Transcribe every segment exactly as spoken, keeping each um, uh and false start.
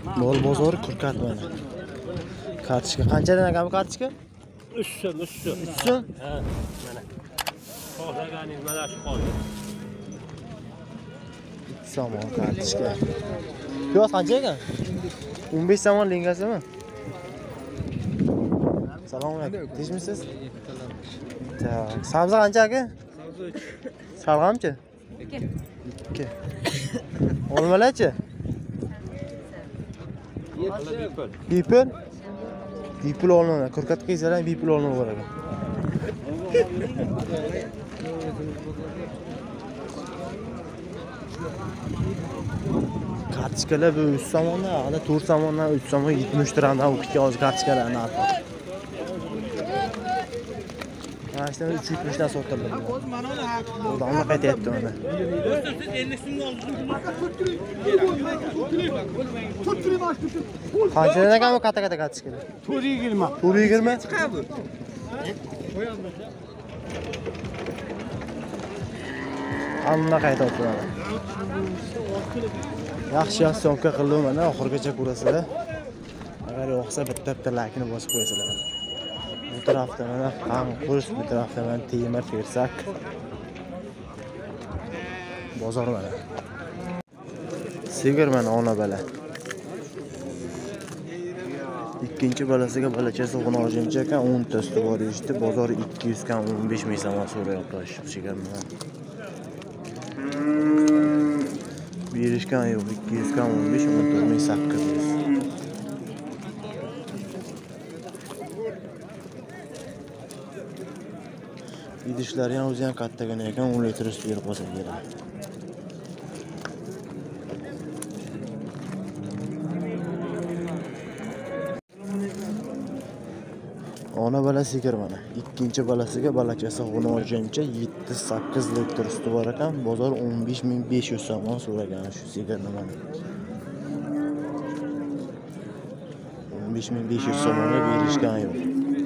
Bol bozor kurkat mana. Kartishka qanchadan ekan bu kartishka? uch so'm, uch so'm. uch so'm? Ha, mana. Xohlaganingiz mana shu qoldi. uch so'm kartishka. Piyoz qancha ekan? o'n besh so'm lingasimi? Assalomu alaykum. Tinchmisiz? Tak. Sabzi qancha aka? Sabzi uch. Salg'amchi? ikki. Olmalarchi? Bipul? Bipul olmalar. Kurkat qiysalar bipul olma bor ekan. Kartishkalar bu uch so'mdan, hali to'rt so'mdan uch so'mga yetmish dirhamdan o'qitga hozir kartishkalar narxi. Mana shundan uch yetmish dan sotildi. Odamlar qaytyapti mana. Qanchadan ekan bu katta-katta kartishkalar? to'rt yuz yigirma. to'rt yuz yigirma? Chiqadi. Hamma qaytyapti mana. Yaxshi yaxshi syomka qildim mana, oxirgacha ko'rasizlar. Agar yoqsa bitta-bitta laykni bosib qo'yasizlar. Bu tarafda mana qanqus, bu tarafda mana temir tersak. Bozor mana. Sigir mana ona bala. Ikkinchi balasiga balachasi g'unojincha ekan, o'n ta usti bor eshitdi. Bozor ikki yuz kan o'n besh ming so'm so'rayapti shu sigir mana. Berishgan yo'q, ikki yuz kan o'n besh, o'n to'rt ming sakkiz yuz. Idishlari ham o'zi ham kattagina ekan, o'n litr sut berib qo'ysa beradi. Ona bala sigir mana. Ikkinchi balasiga balachasi g'unojincha yetti sakkiz litr suti bor ekan. Bozor o'n besh ming besh yuz so'm so'ragan shu sigirni mana. o'n besh ming besh yuz so'mga berishgan yo'q.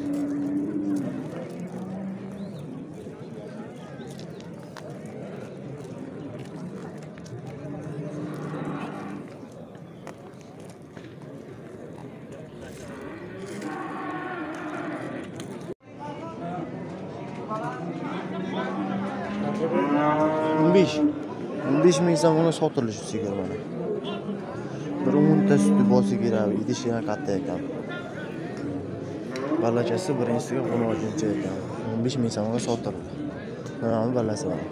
o'n besh o'n besh ming so'mga sotilishi sigir mana. Bir o'n ta suti bosi kerak, idishi ham katta ekan. Balachasi birinchisiga g'unojincha ekan. o'n besh ming so'mga sotildi. Mana balasi mana.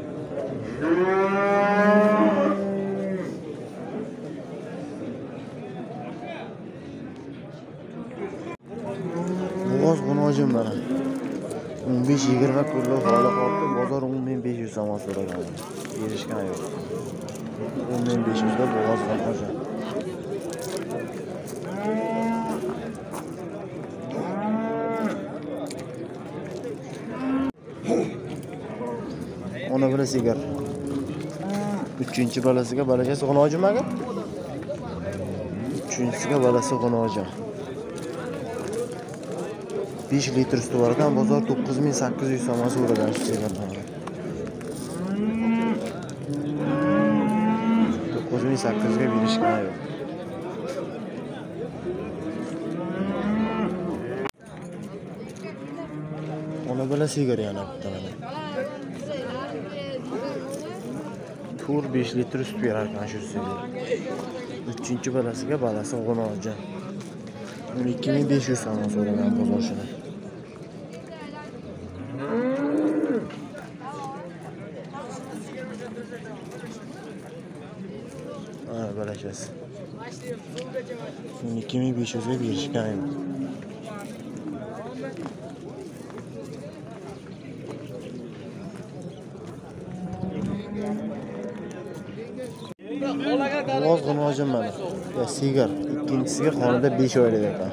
Bo'g'oz g'unojin mana. o'n besh yigirma pullik holi qoldi. Bozor o'n ming besh yuz so'm so'ragan. Berishgan yo'q. o'n ming besh yuz da bo'g'oz g'unojin. Ona bala sigir. Uchinchi balasiga balachasi g'unojin aka? Uchinchisiga balasi g'unojin. besh litr suti bor ekan, bozor to'qqiz ming sakkiz yuz so'm so'ragan shu sigirdan. to'qqiz ming sakkiz ga berishgan yo'q. Ona bala sigir yana bitta mana. to'rt besh litr sut berar ekan shu sigir. Uchinchi balasiga balasi g'unojin. o'n ikki ming besh yuz so'm so'ragan bozor shuni. Ha, balachasi. o'n ikki ming besh yuz ga berishgan yo'q. Bo'g'oz g'unojin mana. Ya sigir. Ikkinchisiga xonada besh oylik ekan.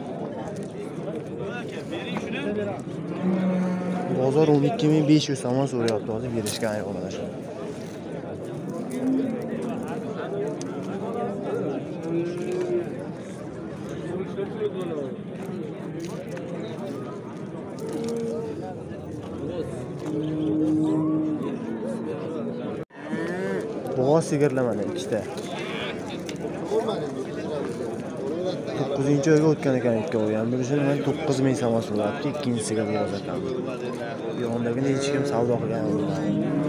Bozor o'n ikki ming besh yuz so'm so'rayapti, hozir berishgan yo'q mana shu. Bo'g'oz sigirlar mana ikkita. to'qqizinchi oyga o'tgan ekan ikkovi ham. Birisini men to'qqiz ming so'm so'rabdi, ikkinchisiga bo'g'oz ekan. Bu yondagini hech kim savdo qilgan bo'lmadi.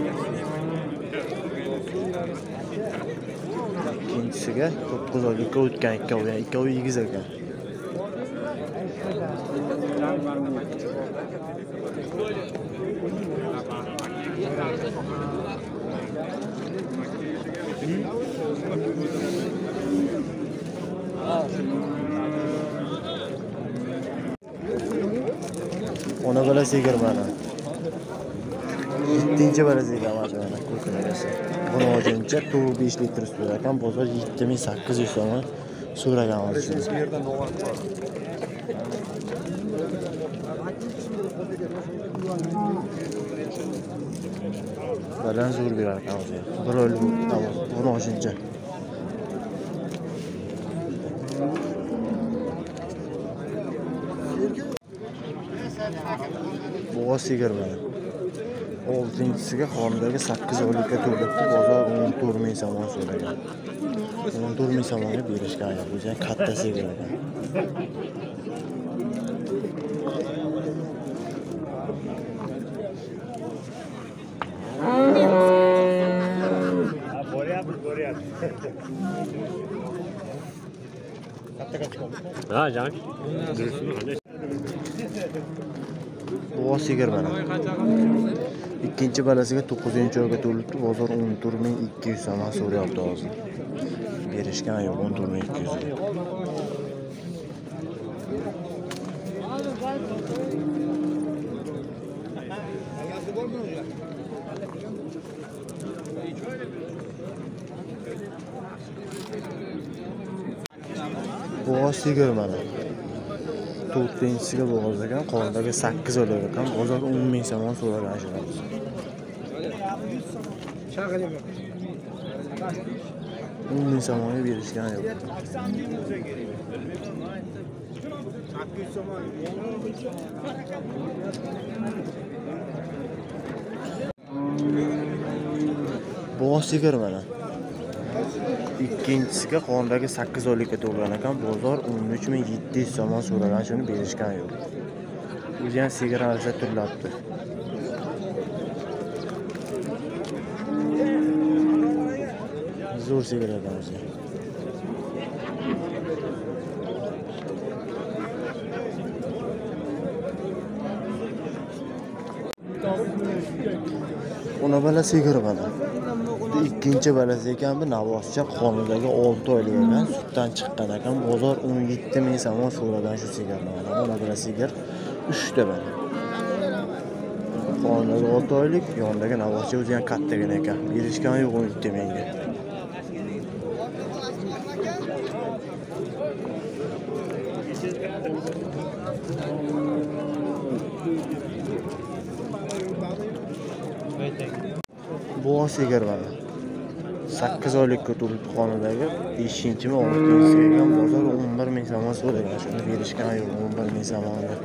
İkincisiga to'qqiz oylikka o'tgan ikkovi ham, ikkovi egiz ekan. Ona bola sigir mana. yettinchi bola sigir mana ko'rsangiz. Buni olguncha to'rt besh litr sut ekan, bozor yetti ming sakkiz yuz so'm so'ragan olishni. Balan zo'r berar ekan o'zi. Bir oylik buni olguncha. Bo'g'oz sigir mana. oltinchisiga xonadagi sakkiz oylikka to'libdi, bozor o'n to'rt ming so'm so'ragan. o'n to'rt ming so'mga berishgan yo'q, o'zi ham katta sigir ekan. Ha, jan. Bo'g'oz sigir mana. İkinci balasiga to'qqizinchi oyga to'libdi, bozor o'n to'rt ming ikki yuz so'm so'rayapti hozir. Berishgan yo'q, o'n to'rt ming ikki yuz. Bo'g'oz sigir mana. to'rtinchisiga bo'g'oz ekan, qo'lidagi sakkiz oylik ekan, bozor o'n ming so'm so'ragan shunday. o'n ming so'mga berishgan yo'q. Bo'g'oz sigir mana. İkincisiga qondagi sakkiz oylikka to'lgan ekan, bozor o'n uch ming yetti yuz so'm so'ragan, shuni berishgan yo'q. O'zi ham sigir arasida turlabdi. Zo'r sigir ekan o'zi. Ona bola sigir mana. İkinci balasi ekan, bu Navoscha qonidagi olti oylik ekan, sutdan chiqqan ekan, bozor o'n yetti ming so'm so'ragan shu sigirni mana. Ona bola sigir uchta mana. Qonidagi olti oylik, yondagi Navoscha o'zi ham kattagina ekan. Berishgan yo'q o'n yetti mingga. Bo'g'oz sigir mana. sakkiz oylikka to'libdi qonidagi, beshinchimi oltinchisiga ekan, bozor o'n bir ming so'm so'ragan, shuni berishgan yo'q, o'n bir ming so'mga.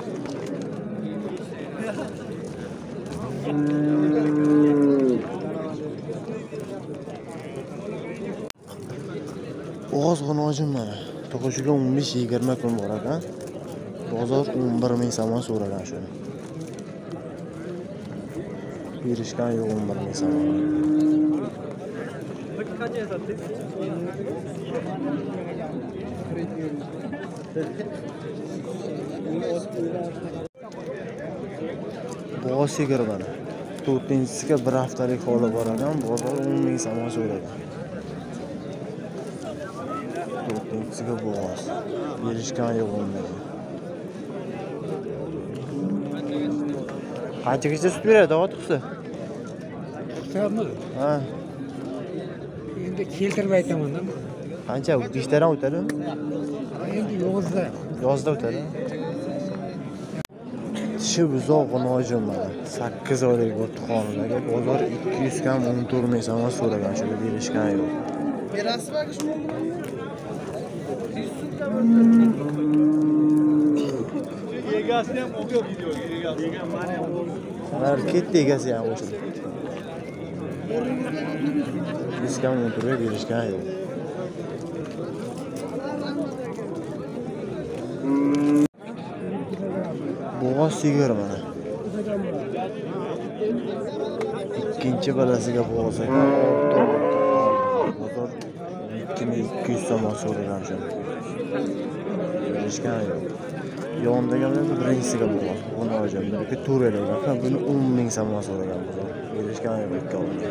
Bo'g'oz g'unojim mana. Tug'ishiga o'n besh yigirma kun bor ekan. Bozor o'n bir ming so'm so'ragan shuni. Berishgan yo'q o'n bir ming so'm. Bo'g'oz sigir mana. to'rtinchisiga bir haftalik holi bor ekan, bozor o'n ming so'm so'ragan. to'rtinchisiga bo'g'oz. Berishgan yo'q o'n ming. Qanchaga sut beradi, otqisi? Tamam. Ha. Endi keltirib aytaman-da. Qancha beshtadan o'tadi? Endi yozda. Yozda o'tadi. Tishi buzoq g'unojim mana. sakkiz oylik o'tdi qonidagi, bozor ikki yuz kam o'n to'rt ming so'm so'ragan, shuni berishgan yo'q. Berasizmi shu? Egasini ham o'qib videoga, egasi. Mana ham ketdi, egasi ham o'sha. Biz kam o'tirib berishgan yo'q. Yolg'on sigir mana. Ikkinchi balasiga bo'lsa ekan, bozor ikki ming ikki yuz so'm so'ragan shu. Berishgan yo'q. Yondagi bilan birinchisiga bo'lgan. Buni olacağım. Biriki Ture'ga ekan, buni o'n ming so'm so'ragan bozor. Berishgan yo'q ikkovini.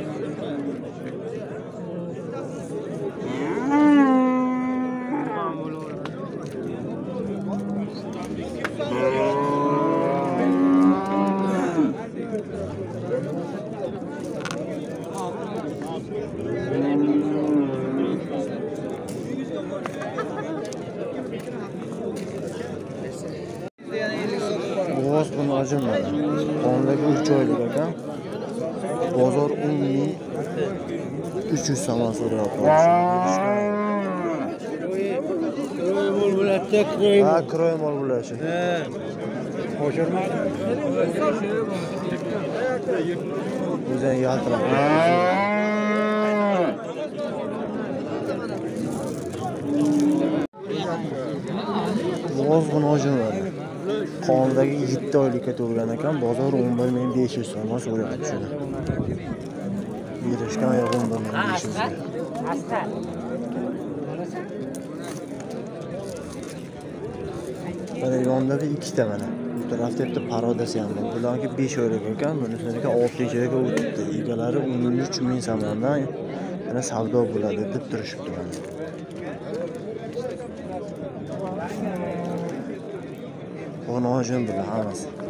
Boğaz bunu acımadı. Ondaki üç oylu ekan. Bozor o'n ming uch yuz so'm so'rayapti. Mol bo'ladida kroy. Ha, kroy mol bo'lashi. Ha. Qo'shirmadi. O'zing yaltirab. Boğaz bunu acımadı. Qonidagi yetti oylikka turgan ekan, bozor o'n bir ming besh yuz so'm so'rayapti shuni. Berishgan yo'q o'n bir ming besh yuz. Mana yondagi ikkita mana. Bu tarafda bitta parodasi ham bor. Bularga besh oylik ekan, bunisiga olti oylikka o'tibdi. Egalari o'n uch ming so'mdan yana savdo bo'ladi deb turishibdi mana. Onu hocam burada hammasi.